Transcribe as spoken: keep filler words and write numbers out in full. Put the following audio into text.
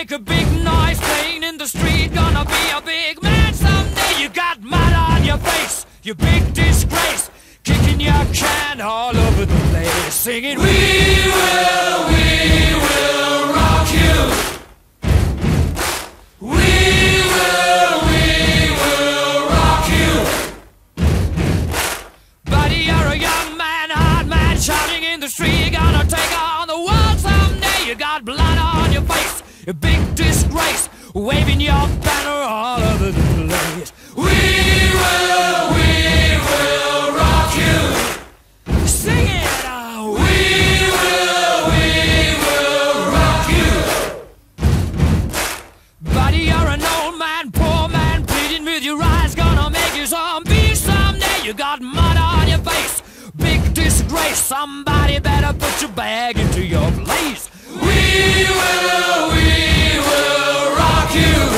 make a big noise playing in the street. Gonna be a big man someday. You got mud on your face, you big disgrace. Kicking your can all over the place, singing, we will, we will rock you. We will, we will rock you. Buddy, you're a young man, hard man, shouting in the street. Gonna take on the world someday. You got blood on your face, a big disgrace, waving your banner all over the place. We will, we will rock you. Sing it, oh. We will, we will rock you. Buddy, you're an old man, poor man, pleading with your eyes. Gonna make you zombie someday. You got mud on your face, big disgrace. Somebody better put your bag into your place. We will, we will rock you.